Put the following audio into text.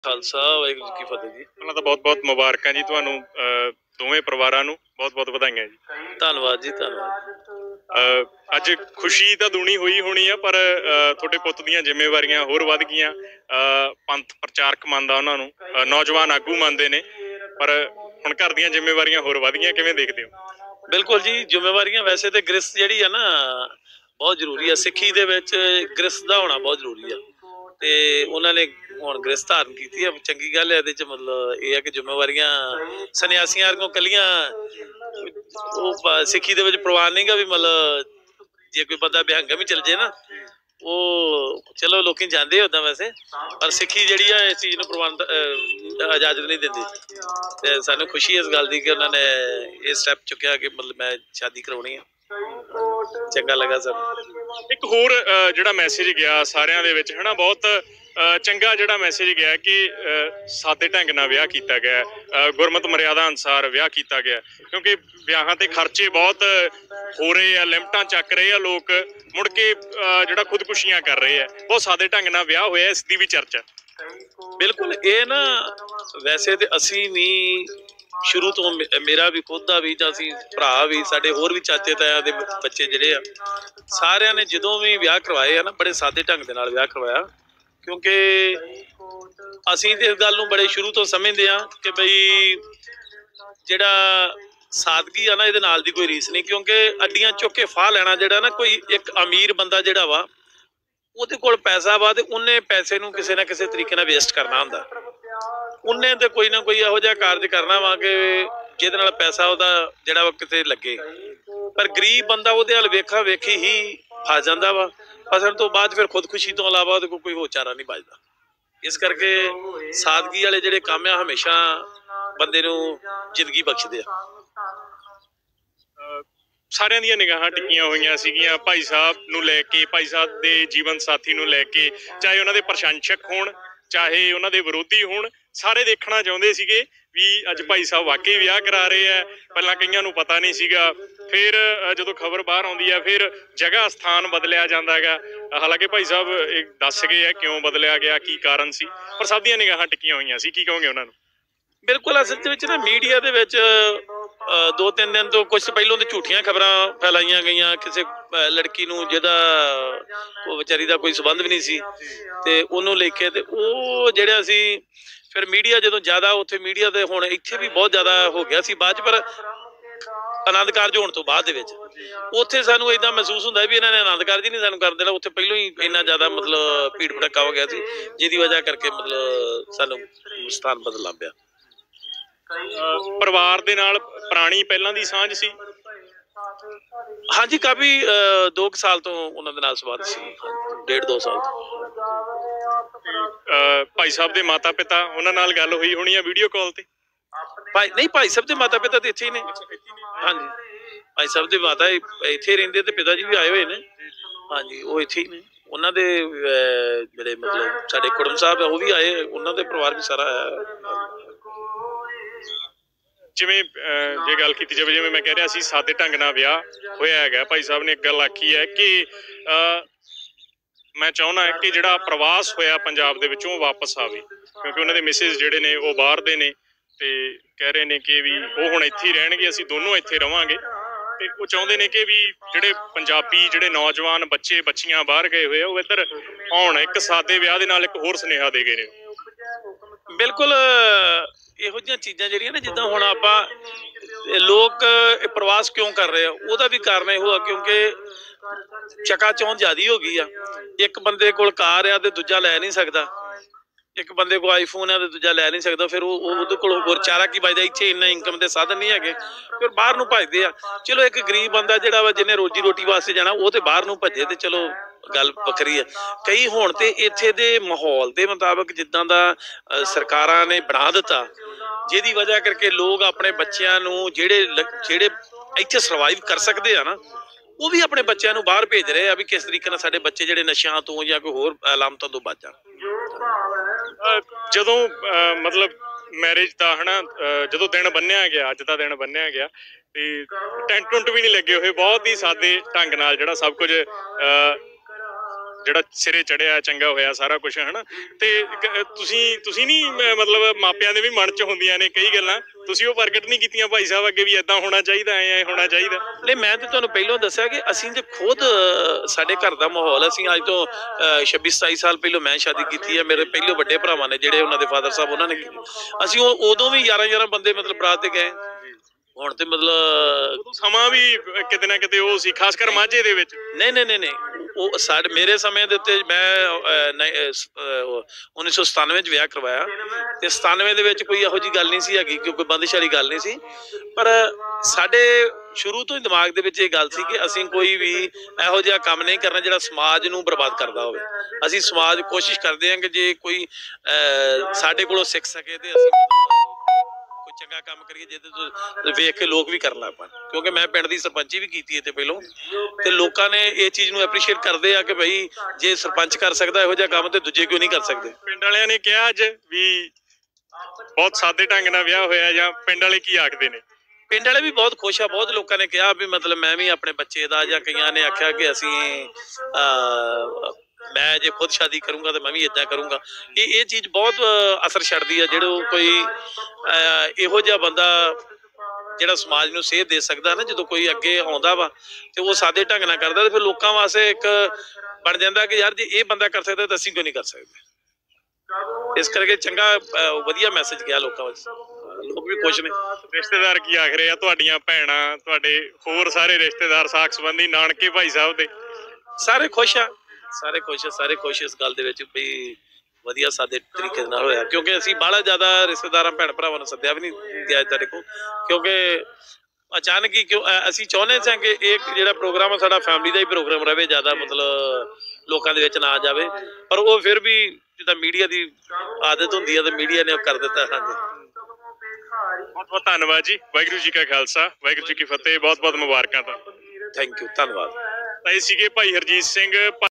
ਖਾਲਸਾ ਵਾਹਿਗੁਰੂ ਜੀ ਕੀ ਫਤਿਹ ਜੀ। ਪਹਿਲਾਂ ਤਾਂ ਬਹੁਤ ਬਹੁਤ ਮੁਬਾਰਕਾਂ ਜੀ ਤੁਹਾਨੂੰ ਦੋਵੇਂ ਪਰਿਵਾਰਾਂ ਨੂੰ ਬਹੁਤ ਬਹੁਤ ਵਧਾਈਆਂ ਜੀ। ਧੰਨਵਾਦ ਜੀ, ਧੰਨਵਾਦ। ਅੱਜ ਖੁਸ਼ੀ ਤਾਂ ਦੂਣੀ ਹੋਈ ਹੋਣੀ ਆ, ਪਰ ਤੁਹਾਡੇ ਪੁੱਤ ਦੀਆਂ ਜ਼ਿੰਮੇਵਾਰੀਆਂ ਹੋਰ ਵੱਧ ਗਈਆਂ। ਪੰਥ ਪ੍ਰਚਾਰਕ ਮੰਨਦਾ ਉਹਨਾਂ ਨੂੰ, ਨੌਜਵਾਨ ਆਗੂ ਮੰਨਦੇ ਨੇ, ਪਰ ਹੁਣ ਘਰ ਦੀਆਂ ਜ਼ਿੰਮੇਵਾਰੀਆਂ ਹੋਰ ਵੱਧ ਗਈਆਂ। ਕਿਵੇਂ ਦੇਖਦੇ ਹੋ? ਬਿਲਕੁਲ ਜੀ, ਜ਼ਿੰਮੇਵਾਰੀਆਂ ਵੈਸੇ ਤੇ ਗ੍ਰਸਤ ਜਿਹੜੀ ਆ ਨਾ ਬਹੁਤ ਜ਼ਰੂਰੀ ਆ। ਸਿੱਖੀ ਦੇ ਵਿੱਚ ਗ੍ਰਸਤ ਦਾ ਹੋਣਾ ਬਹੁਤ ਜ਼ਰੂਰੀ ਆ ਤੇ ਉਹਨਾਂ ਨੇ ਹੁਣ ਗ੍ਰਸਤ ਧਾਰਨ ਕੀਤੀ ਆ, ਚੰਗੀ ਗੱਲ ਹੈ। ਇਹਦੇ ਚ ਮਤਲਬ ਇਹ ਆ ਕਿ ਜ਼ਿੰਮੇਵਾਰੀਆਂ ਸੰਨਿਆਸੀਆਂ ਵਰਗੋਂ ਕੱਲੀਆਂ ਉਹ ਸਿੱਖੀ ਦੇ ਵਿੱਚ ਪ੍ਰਵਾਨ ਨਹੀਂਗਾ ਵੀ ਮਤਲਬ ਜੇ ਕੋਈ ਬੰਦਾ ਵਿਹੰਗਾ ਵੀ ਚਲ ਜੇ ਨਾ, ਉਹ ਚਲੋ ਲੋਕੀ ਜਾਂਦੇ ਉਦਾਂ ਵੈਸੇ, ਪਰ ਸਿੱਖੀ ਜਿਹੜੀ ਆ ਇਸ ਚੀਜ਼ ਨੂੰ ਪ੍ਰਵਾਨ ਇਜਾਜ਼ਤ ਨਹੀਂ ਦਿੰਦੀ। ਤੇ ਸਾਨੂੰ ਖੁਸ਼ੀ ਇਸ ਗੱਲ ਦੀ ਕਿ ਉਹਨਾਂ ਨੇ ਇਹ ਸਟੈਪ ਚੁੱਕਿਆ ਕਿ ਮਤਲਬ ਮੈਂ ਸ਼ਾਦੀ ਕਰਾਉਣੀ ਆ। ਚੰਗਾ ਲੱਗਾ ਸਰ। ਇੱਕ ਹੋਰ ਜਿਹੜਾ ਮੈਸੇਜ ਗਿਆ ਸਾਰਿਆਂ ਦੇ ਵਿੱਚ, ਹਨਾ, ਬਹੁਤ ਚੰਗਾ ਜਿਹੜਾ ਮੈਸੇਜ ਗਿਆ ਕਿ ਸਾਦੇ ਢੰਗ ਨਾਲ ਵਿਆਹ ਕੀਤਾ ਗਿਆ, ਗੁਰਮਤ ਮਰਿਆਦਾ ਅਨੁਸਾਰ ਵਿਆਹ ਕੀਤਾ ਗਿਆ, ਕਿਉਂਕਿ ਵਿਆਹਾਂ ਤੇ ਖਰਚੇ ਬਹੁਤ ਹੋ ਰਹੇ ਆ, ਲਿਮਟਾਂ ਚੱਕ ਰਹੇ ਆ ਲੋਕ, ਮੁੜ ਕੇ ਜਿਹੜਾ ਖੁਦਕੁਸ਼ੀਆਂ ਕਰ ਰਹੇ ਆ। ਬਹੁਤ ਸਾਦੇ ਢੰਗ ਨਾਲ ਵਿਆਹ ਹੋਇਆ, ਇਸ ਦੀ ਵੀ ਚਰਚਾ। ਬਿਲਕੁਲ, ਇਹ ਨਾ ਵੈਸੇ ਤੇ ਅਸੀਂ ਵੀ ਸ਼ੁਰੂ ਤੋਂ, ਮੇਰਾ ਵੀ ਖੁਦ ਦਾ ਵੀ, ਜਾਂ ਅਸੀਂ ਭਰਾ ਵੀ, ਸਾਡੇ ਹੋਰ ਵੀ ਚਾਚੇ ਤਾਇਆਂ ਦੇ ਬੱਚੇ ਜਿਹੜੇ ਆ, ਸਾਰਿਆਂ ਨੇ ਜਦੋਂ ਵੀ ਵਿਆਹ ਕਰਵਾਏ ਆ ਨਾ ਬੜੇ ਸਾਦੇ ਢੰਗ ਦੇ ਨਾਲ ਵਿਆਹ ਕਰਵਾਇਆ, ਕਿਉਂਕਿ ਅਸੀਂ ਤੇ ਇਸ ਗੱਲ ਨੂੰ ਬੜੇ ਸ਼ੁਰੂ ਤੋਂ ਸਮਝਦੇ ਆ ਕਿ ਬਈ ਜਿਹੜਾ ਸਾਦਗੀ ਆ ਨਾ, ਇਹਦੇ ਨਾਲ ਦੀ ਕੋਈ ਰੀਸ ਨਹੀਂ। ਕਿਉਂਕਿ ਅੱਡੀਆਂ ਚੁੱਕ ਕੇ ਫਾਹ ਲੈਣਾ ਜਿਹੜਾ ਨਾ, ਕੋਈ ਇੱਕ ਅਮੀਰ ਬੰਦਾ ਜਿਹੜਾ ਵਾ ਉਹਦੇ ਕੋਲ ਪੈਸਾ ਵਾ ਤੇ ਉਹਨੇ ਪੈਸੇ ਨੂੰ ਕਿਸੇ ਨਾ ਕਿਸੇ ਤਰੀਕੇ ਨਾਲ ਵੇਸਟ ਕਰਨਾ ਹੁੰਦਾ। ਉਹਨੇ ਤੇ ਕੋਈ ਨਾ ਕੋਈ ਇਹੋ ਜਿਹਾ ਕਾਰਜ ਕਰਨਾ ਵਾ ਕਿ ਜਿਹਦੇ ਨਾਲ ਪੈਸਾ ਉਹਦਾ ਜਿਹੜਾ ਵਾ ਕਿਤੇ ਲੱਗੇ, ਪਰ ਗਰੀਬ ਬੰਦਾ ਉਹਦੇ ਵੱਲ ਵੇਖਾ ਵੇਖੀ ਹੀ ਫਸ ਜਾਂਦਾ ਵਾ। ਫਸਣ ਤੋਂ ਬਾਅਦ ਫਿਰ ਖੁਦਕੁਸ਼ੀ ਤੋਂ ਇਲਾਵਾ ਉਹਦੇ ਕੋਲ ਕੋਈ ਹੋਰ ਚਾਰਾ ਨਹੀਂ ਬਚਦਾ। ਇਸ ਕਰਕੇ ਸਾਦਗੀ ਵਾਲੇ ਜਿਹੜੇ ਕੰਮ ਆ ਹਮੇਸ਼ਾ ਬੰਦੇ ਨੂੰ ਜ਼ਿੰਦਗੀ ਬਖਸ਼ਦੇ ਆ। ਸਾਰਿਆਂ ਦੀਆਂ ਨਿਗਾਹਾਂ ਟਿੱਕੀਆਂ ਹੋਈਆਂ ਸੀਗੀਆਂ ਭਾਈ ਸਾਹਿਬ ਨੂੰ ਲੈ ਕੇ, ਭਾਈ ਸਾਹਿਬ ਦੇ ਜੀਵਨ ਸਾਥੀ ਨੂੰ ਲੈ ਕੇ, ਚਾਹੇ ਉਹਨਾਂ ਦੇ ਪ੍ਰਸ਼ੰਸਕ ਹੋਣ ਚਾਹੇ ਉਹਨਾਂ ਦੇ ਵਿਰੋਧੀ ਹੋਣ, ਸਾਰੇ ਦੇਖਣਾ ਚਾਹੁੰਦੇ ਸੀਗੇ ਵੀ ਅੱਜ ਭਾਈ ਸਾਹਿਬ ਵਾਕਈ ਵਿਆਹ ਕਰਾ ਰਹੇ ਆ। ਪਹਿਲਾਂ ਕਈਆਂ ਨੂੰ ਪਤਾ ਨਹੀਂ ਸੀਗਾ, ਫਿਰ ਜਦੋਂ ਖਬਰ ਬਾਹਰ ਆਉਂਦੀ ਆ ਫਿਰ ਜਗ੍ਹਾ ਸਥਾਨ ਬਦਲਿਆ ਜਾਂਦਾ ਹੈਗਾ। ਹਾਲਾਂਕਿ ਭਾਈ ਸਾਹਿਬ ਇਹ ਦੱਸ ਗਏ ਆ ਕਿਉਂ ਬਦਲਿਆ ਗਿਆ, ਕੀ ਕਾਰਨ ਸੀ, ਪਰ ਸਭ ਦੀਆਂ ਨਿਗਾਹਾਂ ਟਿੱਕੀਆਂ ਹੋਈਆਂ ਸੀ। ਕੀ ਕਹੋਗੇ ਉਹਨਾਂ ਨੂੰ? ਬਿਲਕੁਲ, ਅਸਲ ਦੇ ਵਿੱਚ ਨਾ ਮੀਡੀਆ ਦੇ ਵਿੱਚ 2-3 ਦਿਨ ਤੋਂ ਕੁਛ ਪਹਿਲੋਂ ਤੇ ਝੂਠੀਆਂ ਖਬਰਾਂ ਫੈਲਾਈਆਂ ਗਈਆਂ ਕਿਸੇ ਲੜਕੀ ਨੂੰ ਜਿਹਦਾ ਉਹ ਵਿਚਾਰੀ ਦਾ ਕੋਈ ਸੰਬੰਧ ਵੀ ਨਹੀਂ ਸੀ, ਤੇ ਉਹਨੂੰ ਲੈ ਕੇ ਤੇ ਉਹ ਜਿਹੜਾ ਸੀ ਫਿਰ ਮੀਡੀਆ ਜਦੋਂ ਜ਼ਿਆਦਾ ਉੱਥੇ ਮੀਡੀਆ ਤੇ ਹੁਣ ਇੱਥੇ ਵੀ ਬਹੁਤ ਜ਼ਿਆਦਾ ਹੋ ਗਿਆ ਸੀ ਬਾਅਦ ਚ, ਪਰ ਆਨੰਦ ਕਾਰਜ ਹੋਣ ਤੋਂ ਬਾਅਦ ਦੇ ਵਿੱਚ ਉੱਥੇ ਸਾਨੂੰ ਏਦਾਂ ਮਹਿਸੂਸ ਹੁੰਦਾ ਵੀ ਇਹਨਾਂ ਨੇ ਆਨੰਦ ਕਾਰਜ ਹੀ ਨਹੀਂ ਸਾਨੂੰ ਕਰ ਦੇਣਾ। ਉੱਥੇ ਪਹਿਲੋਂ ਹੀ ਇੰਨਾ ਜ਼ਿਆਦਾ ਮਤਲਬ ਭੀੜ ਭੜੱਕਾ ਹੋ ਗਿਆ ਸੀ, ਜਿਹਦੀ ਵਜ੍ਹਾ ਕਰਕੇ ਮਤਲਬ ਸਾਨੂੰ ਸਥਾਨ ਬਦਲਣਾ ਪਿਆ। ਪਰਿਵਾਰ ਦੇ ਨਾਲ ਪੁਰਾਣੀ ਪਹਿਲਾਂ ਦੀ ਸਾਂਝ ਸੀ? ਹਾਂਜੀ, ਕਾਫੀ 2 ਸਾਲ ਤੋਂ ਉਹਨਾਂ ਦੇ ਨਾਲ ਸੰਬੰਧ ਸੀ, 1.5-2 ਸਾਲ ਤੋਂ। ਭਾਈ ਸਾਹਿਬ ਦੇ ਮਾਤਾ ਪਿਤਾ, ਉਹਨਾਂ ਨਾਲ ਗੱਲ ਹੋਈ ਹੋਣੀ ਆ ਵੀਡੀਓ ਕਾਲ ਤੇ? ਭਾਈ ਸਾਹਿਬ ਦੇ ਮਾਤਾ ਪਿਤਾ ਤੇ ਇੱਥੇ ਹੀ ਨੇ। ਹਾਂਜੀ, ਭਾਈ ਸਾਹਿਬ ਦੇ ਮਾਤਾ ਇੱਥੇ ਰਹਿੰਦੇ ਤੇ ਪਿਤਾ ਜੀ ਵੀ ਆਏ ਹੋਏ ਨੇ। ਹਾਂਜੀ, ਉਹ ਇੱਥੇ ਹੀ ਨੇ। ਉਹਨਾਂ ਦੇ ਜਿਹੜੇ ਮਤਲਬ ਸਾਡੇ ਕੁੜਮ ਸਾਹਿਬ ਆ ਉਹ ਵੀ ਆਏ, ਉਹਨਾਂ ਦੇ ਪਰਿਵਾਰ ਵੀ ਸਾਰਾ ਆਇਆ। ਜਿਵੇਂ ਜੇ ਗੱਲ ਕੀਤੀ ਜਾਵੇ, ਜਿਵੇਂ ਮੈਂ ਕਹਿ ਰਿਹਾ ਸੀ ਸਾਦੇ ਢੰਗ ਨਾਲ ਵਿਆਹ ਹੋਇਆ ਹੈਗਾ, ਭਾਈ ਸਾਹਿਬ ਨੇ ਇੱਕ ਗੱਲ ਆਖੀ ਹੈ ਕਿ ਮੈਂ ਚਾਹੁੰਦਾ ਕਿ ਜਿਹੜਾ ਪ੍ਰਵਾਸ ਹੋਇਆ ਪੰਜਾਬ ਦੇ ਵਿੱਚੋਂ ਵਾਪਸ ਆਵੇ, ਕਿਉਂਕਿ ਉਹਨਾਂ ਦੇ ਮਿਸਿਸ ਜਿਹੜੇ ਨੇ ਉਹ ਬਾਹਰ ਦੇ ਨੇ ਤੇ ਕਹਿ ਰਹੇ ਨੇ ਕਿ ਵੀ ਉਹ ਹੁਣ ਇੱਥੇ ਹੀ ਰਹਿਣਗੇ, ਅਸੀਂ ਦੋਨੋਂ ਇੱਥੇ ਰਵਾਂਗੇ। ਤੇ ਉਹ ਚਾਹੁੰਦੇ ਨੇ ਕਿ ਵੀ ਜਿਹੜੇ ਪੰਜਾਬੀ ਜਿਹੜੇ ਨੌਜਵਾਨ ਬੱਚੇ ਬੱਚੀਆਂ ਬਾਹਰ ਗਏ ਹੋਏ ਆ ਉਹ ਇੱਧਰ ਆਉਣ। ਇੱਕ ਸਾਦੇ ਵਿਆਹ ਦੇ ਨਾਲ ਇੱਕ ਹੋਰ ਸੁਨੇਹਾ ਦੇ ਗਏ ਨੇ। ਬਿਲਕੁਲ, ਇਹੋ ਜਿਹੀਆਂ ਚੀਜ਼ਾਂ ਜਿਹੜੀਆਂ ਨੇ, ਜਿੱਦਾਂ ਹੁਣ ਆਪਾਂ ਲੋਕ ਪ੍ਰਵਾਸ ਕਿਉਂ ਕਰ ਰਹੇ ਆ, ਉਹਦਾ ਵੀ ਕਾਰਨ ਇਹੋ ਆ ਕਿਉਂਕਿ ਚਕਾਚੌਂਧ ਜ਼ਿਆਦੀ ਹੋ ਗਈ ਆ। ਇੱਕ ਬੰਦੇ ਕੋਲ ਕਾਰ ਆ ਤੇ ਦੂਜਾ ਲੈ ਨਹੀਂ ਸਕਦਾ, ਇੱਕ ਬੰਦੇ ਕੋਲ ਆਈਫੋਨ ਆ ਤੇ ਦੂਜਾ ਲੈ ਨਹੀਂ ਸਕਦਾ, ਫਿਰ ਉਹਦੇ ਕੋਲ ਹੋਰ ਚਾਰਾ ਕੀ ਬਚਦਾ। ਇੱਥੇ ਇੰਨਾ ਇਨਕਮ ਦੇ ਸਾਧਨ ਨਹੀਂ ਹੈਗੇ, ਫਿਰ ਬਾਹਰ ਨੂੰ ਭੱਜਦੇ ਆ। ਚਲੋ ਇੱਕ ਗਰੀਬ ਬੰਦਾ ਜਿਹੜਾ ਵਾ ਜਿਹਨੇ ਰੋਜੀ ਰੋਟੀ ਵਾਸਤੇ ਜਾਣਾ, ਉਹ ਤੇ ਬਾਹਰ ਨੂੰ ਭੱਜੇ ਤੇ ਚਲੋ ਗੱਲ ਵੱਖਰੀ ਆ। ਕਈ ਹੁਣ ਤੇ ਇੱਥੇ ਦੇ ਮਾਹੌਲ ਦੇ ਮੁਤਾਬਕ ਜਿੱਦਾਂ ਦਾ ਸਰਕਾਰਾਂ ਨੇ ਬਣਾ ਦਿੱਤਾ, ਜਿਹਦੀ ਵਜ੍ਹਾ ਕਰਕੇ ਲੋਕ ਆਪਣੇ ਬੱਚਿਆਂ ਨੂੰ ਜਿਹੜੇ ਇੱਥੇ ਸਰਵਾਈਵ ਕਰ ਸਕਦੇ ਆ ਨਾ, ਉਹ ਵੀ ਆਪਣੇ ਬੱਚਿਆਂ ਨੂੰ ਬਾਹਰ ਭੇਜ ਰਹੇ ਆ ਵੀ ਕਿਸ ਤਰੀਕੇ ਨਾਲ ਸਾਡੇ ਬੱਚੇ ਜਿਹੜੇ ਨਸ਼ਿਆਂ ਤੋਂ ਜਾਂ ਕੋਈ ਹੋਰ ਅਲਾਮਤਾਂ ਤੋਂ ਬਚ ਜਾਣ। ਜਦੋਂ ਮਤਲਬ ਮੈਰਿਜ ਦਾ ਹਨਾ, ਜਦੋਂ ਦਿਨ ਬੰਨਿਆ ਗਿਆ, ਅੱਜ ਦਾ ਦਿਨ ਬੰਨਿਆ ਗਿਆ, ਤੇ ਟੈਂਟ ਟੁੰਟ ਵੀ ਨਹੀਂ ਲੱਗੇ ਹੋਏ, ਬਹੁਤ ਹੀ ਸਾਦੇ ਢੰਗ ਨਾਲ ਜਿਹੜਾ ਸਭ ਕੁਝ ਜਿਹੜਾ ਸਿਰੇ ਚੜਿਆ ਚੰਗਾ ਹੋਇਆ ਸਾਰਾ ਕੁਝ ਹਨਾ। ਤੇ ਤੁਸੀਂ ਨਹੀਂ ਮਤਲਬ ਮਾਪਿਆਂ ਦੇ ਵੀ ਮਨ 'ਚ ਹੁੰਦੀਆਂ ਨੇ ਕਈ ਗੱਲਾਂ, ਤੁਸੀਂ ਉਹ ਪ੍ਰਗਟ ਨਹੀਂ ਕੀਤੀਆਂ ਭਾਈ ਸਾਹਿਬ ਅੱਗੇ ਵੀ ਏਦਾਂ ਹੋਣਾ ਚਾਹੀਦਾ, ਐ ਹੋਣਾ ਚਾਹੀਦਾ? ਨਹੀਂ, ਮੈਂ ਤਾਂ ਤੁਹਾਨੂੰ ਪਹਿਲਾਂ ਦੱਸਿਆ ਕਿ ਅਸੀਂ ਤੇ ਖੁਦ ਸਾਡੇ ਘਰ ਦਾ ਮਾਹੌਲ, ਅਸੀਂ ਅੱਜ ਤੋਂ 26-27 ਸਾਲ ਪਹਿਲਾਂ ਮੈਂ ਸ਼ਾਦੀ ਕੀਤੀ ਹੈ, ਮੇਰੇ ਪਹਿਲੇ ਵੱਡੇ ਭਰਾਵਾਂ ਨੇ ਜਿਹੜੇ ਉਹਨਾਂ ਦੇ ਫਾਦਰ ਸਾਹਿਬ ਉਹਨਾਂ ਨੇ, ਅਸੀਂ ਉਦੋਂ ਵੀ 11 ਬੰਦੇ ਮਤਲਬ ਬਰਾਤ ਤੇ ਗਏ। ਹੁਣ ਤੇ ਮਤਲਬ ਸਮਾਂ ਵੀ ਕਿਤੇ ਨਾ ਕਿਤੇ ਉਹ ਸੀ, ਖਾਸ ਕਰ ਮਾਝੇ ਦੇ ਵਿੱਚ। ਨਹੀਂ, ਉਹ ਸਾਡੇ ਮੇਰੇ ਸਮੇਂ ਦੇ ਉੱਤੇ ਮੈਂ 1997 ਚ ਵਿਆਹ ਕਰਵਾਇਆ ਤੇ 97 ਦੇ ਵਿੱਚ ਕੋਈ ਇਹੋ ਜਿਹੀ ਗੱਲ ਨਹੀਂ ਸੀ ਹੈਗੀ, ਕੋਈ ਬੰਦਿਸ਼ ਵਾਲੀ ਗੱਲ ਨਹੀਂ ਸੀ। ਪਰ ਸਾਡੇ ਸ਼ੁਰੂ ਤੋਂ ਹੀ ਦਿਮਾਗ ਦੇ ਵਿੱਚ ਇਹ ਗੱਲ ਸੀ ਕਿ ਅਸੀਂ ਕੋਈ ਵੀ ਇਹੋ ਜਿਹਾ ਕੰਮ ਨਹੀਂ ਕਰਨਾ ਜਿਹੜਾ ਸਮਾਜ ਨੂੰ ਬਰਬਾਦ ਕਰਦਾ ਹੋਵੇ। ਅਸੀਂ ਸਮਾਜ ਕੋਸ਼ਿਸ਼ ਕਰਦੇ ਹਾਂ ਕਿ ਜੇ ਕੋਈ ਸਾਡੇ ਕੋਲੋਂ ਸਿੱਖ ਸਕੇ ਤੇ ਅਸੀਂ ਕੋਈ ਚੰਗਾ ਕੰਮ ਕਰੀਏ ਜਿਹਦੇ ਤੋਂ ਵੇਖ ਕੇ ਲੋਕ ਵੀ ਕਰਨ ਲੱਗ ਪੈਣ। ਕਿਉਂਕਿ ਮੈਂ ਪਿੰਡ ਦੀ ਸਰਪੰਚੀ ਵੀ ਕੀਤੀ ਹੈ ਤੇ ਪਹਿਲੋਂ, ਤੇ ਲੋਕਾਂ ਨੇ ਇਹ ਚੀਜ਼ ਨੂੰ ਐਪਰੀਸ਼ੀਏਟ ਕਰਦੇ ਆ ਕਿ ਭਾਈ ਜੇ ਸਰਪੰਚ ਕਰ ਸਕਦਾ ਇਹੋ ਜਿਹਾ ਕੰਮ ਤੇ ਦੂਜੇ ਕਿਉਂ ਨਹੀਂ ਕਰ ਸਕਦੇ। ਪਿੰਡ ਵਾਲਿਆਂ ਨੇ ਕਿਹਾ ਅੱਜ ਵੀ ਬਹੁਤ ਸਾਦੇ ਢੰਗ ਨਾਲ ਵਿਆਹ ਹੋਇਆ, ਜਾਂ ਪਿੰਡ ਵਾਲੇ ਕੀ ਆਖਦੇ ਨੇ? ਪਿੰਡ ਵਾਲੇ ਵੀ ਬਹੁਤ ਖੁਸ਼ ਆ। ਬਹੁਤ ਲੋਕਾਂ ਨੇ ਕਿਹਾ ਵੀ ਮਤਲਬ ਮੈਂ ਵੀ ਆਪਣੇ ਬੱਚੇ ਦਾ, ਜਾਂ ਕਈਆਂ ਨੇ ਆਖਿਆ ਕਿ ਅਸੀਂ ਮੈਂ ਜੇ ਖੁਦ ਸ਼ਾਦੀ ਕਰੂੰਗਾ ਤੇ ਮੈਂ ਵੀ ਏਦਾਂ ਕਰੂੰਗਾ। ਇਹ ਚੀਜ਼ ਬਹੁਤ ਅਸਰ ਛੱਡਦੀ ਆ। ਜਿਹੜਾ ਕੋਈ ਇਹੋ ਜਿਹਾ ਬੰਦਾ ਜਿਹੜਾ ਸਮਾਜ ਨੂੰ ਸੇਧ ਦੇ ਸਕਦਾ ਨਾ, ਜਦੋਂ ਕੋਈ ਅੱਗੇ ਆਉਂਦਾ ਵਾ ਤੇ ਉਹ ਸਾਦੇ ਢੰਗ ਨਾਲ ਕਰਦਾ, ਤੇ ਫਿਰ ਲੋਕਾਂ ਵਾਸਤੇ ਇੱਕ ਬਣ ਜਾਂਦਾ ਕਿ ਯਾਰ ਜੇ ਇਹ ਬੰਦਾ ਕਰ ਸਕਦਾ ਤਾਂ ਅਸੀਂ ਕਿਉਂ ਨਹੀਂ ਕਰ ਸਕਦੇ। ਇਸ ਕਰਕੇ ਚੰਗਾ ਵਧੀਆ ਮੈਸੇਜ ਗਿਆ ਲੋਕਾਂ ਵਿੱਚ, ਲੋਕ ਵੀ ਖੁਸ਼ ਨੇ। ਰਿਸ਼ਤੇਦਾਰ ਕੀ ਆਖ ਰਹੇ ਆ? ਤੁਹਾਡੀਆਂ ਭੈਣਾਂ, ਤੁਹਾਡੇ ਹੋਰ ਸਾਰੇ ਰਿਸ਼ਤੇਦਾਰ, ਸਾਕ ਸੰਬੰਧੀ, ਨਾਨਕੇ ਭਾਈ ਸਾਹਿਬ ਦੇ ਸਾਰੇ ਖੁਸ਼ ਆ, ਸਾਰੇ ਖੁਸ਼ ਇਸ ਗੱਲ ਦੇ ਵਿੱਚ ਵੀ ਵਧੀਆ ਸਾਦੇ ਤਰੀਕੇ ਨਾਲ ਹੋਇਆ। ਕਿਉਂਕਿ ਅਸੀਂ ਬਾਹਲਾ ਜ਼ਿਆਦਾ ਰਿਸ਼ਤੇਦਾਰਾਂ ਭੈਣ ਭਰਾਵਾਂ ਨੂੰ ਸੱਦਿਆ ਵੀ ਨਹੀਂ ਗਿਆ ਤੁਹਾਡੇ ਕੋਲ, ਕਿਉਂਕਿ ਅਚਾਨਕ ਹੀ ਅਸੀਂ ਚਾਹੁੰਦੇ ਸਾਂ ਕਿ ਇਹ ਜਿਹੜਾ ਪ੍ਰੋਗਰਾਮ ਆ ਸਾਡਾ ਫੈਮਿਲੀ ਦਾ ਹੀ ਪ੍ਰੋਗਰਾਮ ਰਹੇ, ਜ਼ਿਆਦਾ ਮਤਲਬ ਲੋਕਾਂ ਦੇ ਵਿੱਚ ਨਾ ਜਾਵੇ। ਪਰ ਉਹ ਫਿਰ ਵੀ ਜਿੱਦਾਂ ਮੀਡੀਆ ਦੀ ਆਦਤ ਹੁੰਦੀ ਹੈ ਤੇ ਮੀਡੀਆ ਨੇ ਉਹ ਕਰ ਦਿੱਤਾ। ਹਾਂਜੀ, ਬਹੁਤ ਬਹੁਤ ਧੰਨਵਾਦ ਜੀ। ਵਾਹਿਗੁਰੂ ਜੀ ਕਾ ਖਾਲਸਾ, ਵਾਹਿਗੁਰੂ ਜੀ ਕੀ ਫਤਿਹ। ਬਹੁਤ ਬਹੁਤ ਮੁਬਾਰਕਾਂ ਤੁਹਾਨੂੰ। ਥੈਂਕ ਯੂ, ਧੰਨਵਾਦ। ਤਾਂ ਇਹ ਸੀਗੇ ਭਾਈ ਹਰਜੀਤ ਸਿੰਘ।